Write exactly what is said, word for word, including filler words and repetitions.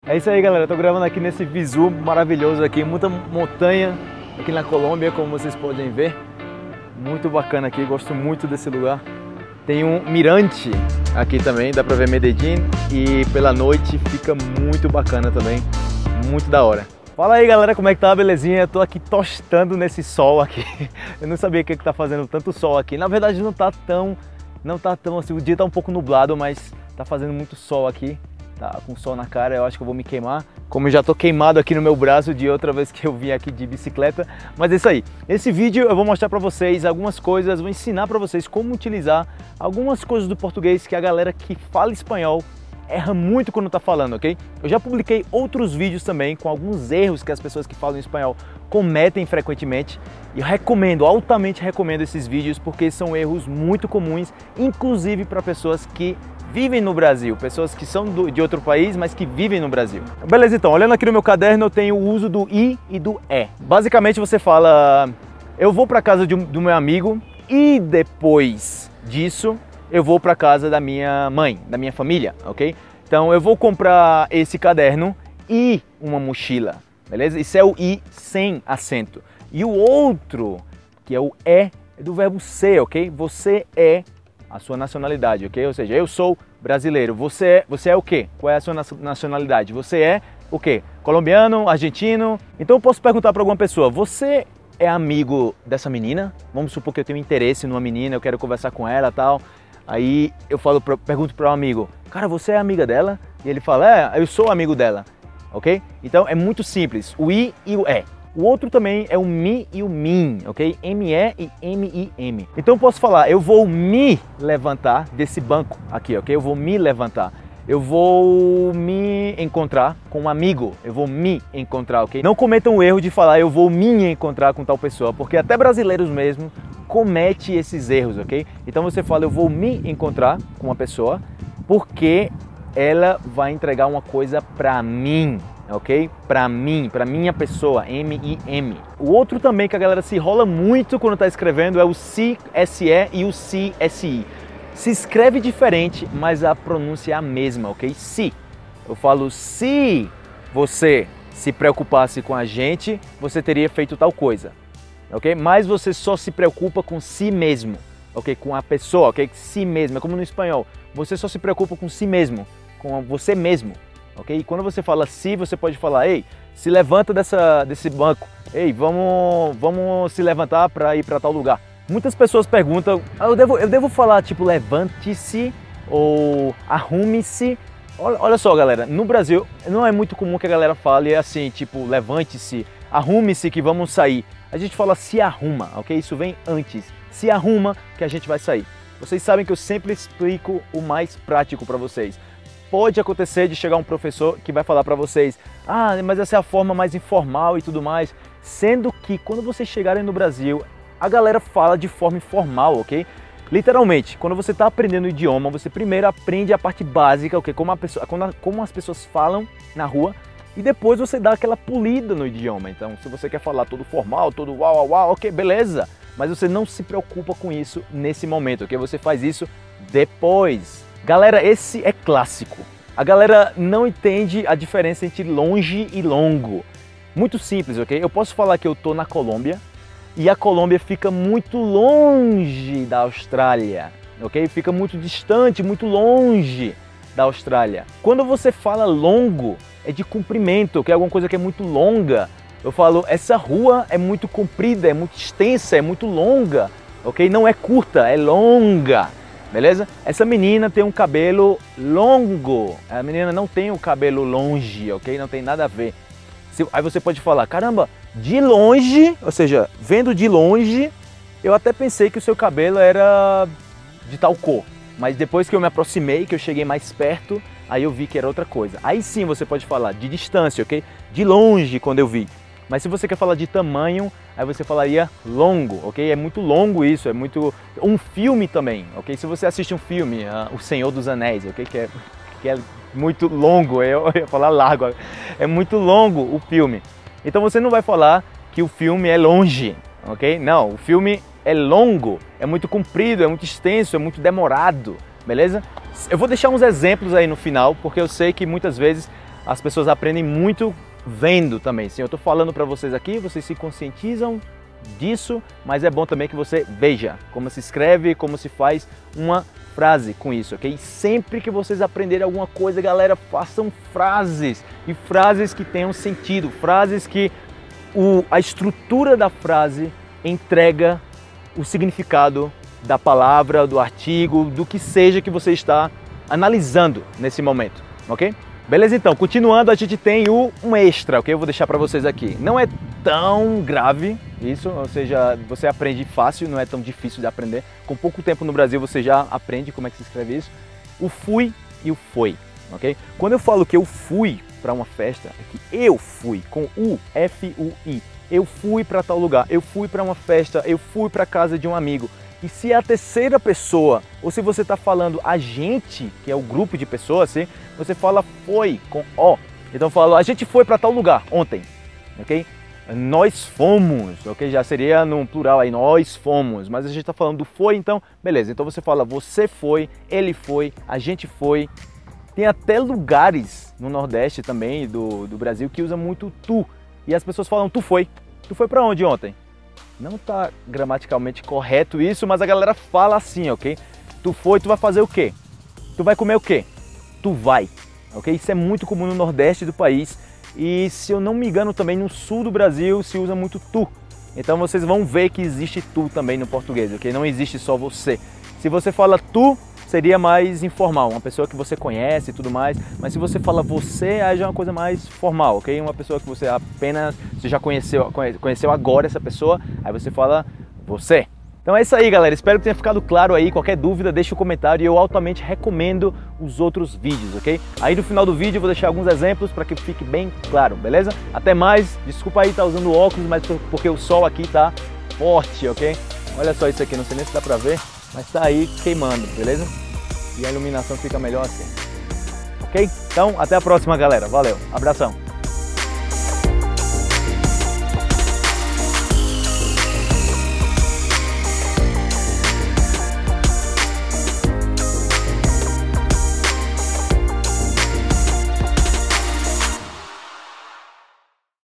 É isso aí, galera, eu tô gravando aqui nesse visu maravilhoso aqui, muita montanha aqui na Colômbia, como vocês podem ver. Muito bacana aqui, gosto muito desse lugar. Tem um mirante aqui também, dá pra ver Medellín, e pela noite fica muito bacana também, muito da hora. Fala aí, galera, como é que tá? Belezinha? Eu tô aqui tostando nesse sol aqui. Eu não sabia que que tá fazendo tanto sol aqui. Na verdade não tá tão, não tá tão assim, o dia tá um pouco nublado, mas tá fazendo muito sol aqui. Tá com sol na cara, eu acho que eu vou me queimar. Como eu já tô queimado aqui no meu braço de outra vez que eu vim aqui de bicicleta. Mas é isso aí. Nesse vídeo eu vou mostrar pra vocês algumas coisas, vou ensinar pra vocês como utilizar algumas coisas do português que a galera que fala espanhol erra muito quando tá falando, ok? Eu já publiquei outros vídeos também com alguns erros que as pessoas que falam espanhol cometem frequentemente. E eu recomendo, altamente recomendo esses vídeos porque são erros muito comuns, inclusive para pessoas que vivem no Brasil, pessoas que são do, de outro país, mas que vivem no Brasil. Beleza, então, olhando aqui no meu caderno, eu tenho o uso do I e do é. Basicamente você fala, eu vou para casa de um, do meu amigo e depois disso eu vou para casa da minha mãe, da minha família, ok? Então eu vou comprar esse caderno e uma mochila, beleza? Isso é o I sem acento. E o outro, que é o é, é do verbo ser, ok? Você é a sua nacionalidade, ok? Ou seja, eu sou brasileiro. Você é, você é o quê? Qual é a sua nacionalidade? Você é o quê? Colombiano, argentino? Então eu posso perguntar para alguma pessoa, você é amigo dessa menina? Vamos supor que eu tenho interesse numa menina, eu quero conversar com ela e tal. Aí eu falo, pergunto para um amigo, cara, você é amiga dela? E ele fala, é, eu sou amigo dela, ok? Então é muito simples, o I e o é. O outro também é o mi e o min, ok? M E e M I M. Então eu posso falar, eu vou me levantar desse banco aqui, ok? Eu vou me levantar. Eu vou me encontrar com um amigo, eu vou me encontrar, ok? Não cometam o erro de falar, eu vou me encontrar com tal pessoa, porque até brasileiros mesmo cometem esses erros, ok? Então você fala, eu vou me encontrar com uma pessoa porque ela vai entregar uma coisa pra mim, ok? Pra mim, pra minha pessoa, M I M. O outro também que a galera se enrola muito quando tá escrevendo é o C S E e o C S I. Se escreve diferente, mas a pronúncia é a mesma, ok? Se. Eu falo, se você se preocupasse com a gente, você teria feito tal coisa, ok? Mas você só se preocupa com si mesmo, ok? Com a pessoa, ok? Si mesmo, é como no espanhol. Você só se preocupa com si mesmo, com você mesmo. Ok? E quando você fala se, você pode falar, ei, se levanta dessa, desse banco, ei, vamos, vamos se levantar para ir para tal lugar. Muitas pessoas perguntam, ah, eu, devo, eu devo falar tipo levante-se ou arrume-se? Olha, olha só, galera, no Brasil não é muito comum que a galera fale assim, tipo levante-se, arrume-se que vamos sair. A gente fala se arruma, ok? Isso vem antes, se arruma que a gente vai sair. Vocês sabem que eu sempre explico o mais prático para vocês. Pode acontecer de chegar um professor que vai falar para vocês, ah, mas essa é a forma mais informal e tudo mais, sendo que quando vocês chegarem no Brasil, a galera fala de forma informal, ok? Literalmente, quando você está aprendendo o idioma, você primeiro aprende a parte básica, ok? Como, a pessoa, como as pessoas falam na rua, e depois você dá aquela polida no idioma. Então, se você quer falar todo formal, todo uau, uau, uau, ok, beleza. Mas você não se preocupa com isso nesse momento, ok? Você faz isso depois. Galera, esse é clássico. A galera não entende a diferença entre longe e longo. Muito simples, ok? Eu posso falar que eu tô na Colômbia e a Colômbia fica muito longe da Austrália, ok? Fica muito distante, muito longe da Austrália. Quando você fala longo, é de comprimento, que é alguma coisa que é muito longa. Eu falo, essa rua é muito comprida, é muito extensa, é muito longa, ok? Não é curta, é longa. Beleza? Essa menina tem um cabelo longo, a menina não tem o cabelo longe, ok? Não tem nada a ver. Aí você pode falar, caramba, de longe, ou seja, vendo de longe, eu até pensei que o seu cabelo era de tal cor. Mas depois que eu me aproximei, que eu cheguei mais perto, aí eu vi que era outra coisa. Aí sim você pode falar de distância, ok? De longe quando eu vi. Mas se você quer falar de tamanho, aí você falaria longo, ok? É muito longo isso, é muito... Um filme também, ok? Se você assiste um filme, uh, O Senhor dos Anéis, ok? Que é, que é muito longo, eu ia falar largo, é muito longo o filme. Então você não vai falar que o filme é longe, ok? Não, o filme é longo, é muito comprido, é muito extenso, é muito demorado, beleza? Eu vou deixar uns exemplos aí no final, porque eu sei que muitas vezes as pessoas aprendem muito vendo também. Sim, eu estou falando para vocês aqui, vocês se conscientizam disso, mas é bom também que você veja como se escreve, como se faz uma frase com isso, ok? Sempre que vocês aprenderem alguma coisa, galera, façam frases, e frases que tenham sentido, frases que o, a estrutura da frase entrega o significado da palavra, do artigo, do que seja que você está analisando nesse momento, ok? Beleza, então, continuando, a gente tem o um extra, ok? Eu vou deixar para vocês aqui. Não é tão grave isso, ou seja, você aprende fácil, não é tão difícil de aprender. Com pouco tempo no Brasil você já aprende como é que se escreve isso. O fui e o foi, ok? Quando eu falo que eu fui para uma festa, é que eu fui, com U, F U I. Eu fui para tal lugar, eu fui para uma festa, eu fui para casa de um amigo. E se é a terceira pessoa, ou se você está falando a gente, que é o grupo de pessoas, assim, você fala foi com O. Então eu falo, a gente foi para tal lugar ontem, ok? Nós fomos, ok? Já seria no plural aí, nós fomos, mas a gente está falando do foi, então beleza. Então você fala você foi, ele foi, a gente foi. Tem até lugares no Nordeste também do, do Brasil que usa muito tu. E as pessoas falam tu foi. Tu foi para onde ontem? Não está gramaticalmente correto isso, mas a galera fala assim, ok? Tu foi, tu vai fazer o quê? Tu vai comer o quê? Tu vai, ok? Isso é muito comum no Nordeste do país e, se eu não me engano, também no Sul do Brasil se usa muito tu. Então vocês vão ver que existe tu também no português, ok? Não existe só você. Se você fala tu, seria mais informal, uma pessoa que você conhece e tudo mais, mas se você fala você, aí já é uma coisa mais formal, ok? Uma pessoa que você apenas, você já conheceu, conheceu agora essa pessoa, aí você fala você. Então é isso aí, galera, espero que tenha ficado claro aí. Qualquer dúvida, deixa um comentário e eu altamente recomendo os outros vídeos, ok? Aí no final do vídeo eu vou deixar alguns exemplos para que fique bem claro, beleza? Até mais, desculpa aí estar usando óculos, mas porque o sol aqui tá forte, ok? Olha só isso aqui, não sei nem se dá pra ver, mas tá aí queimando, beleza? E a iluminação fica melhor assim. Ok? Então, até a próxima, galera. Valeu. Abração.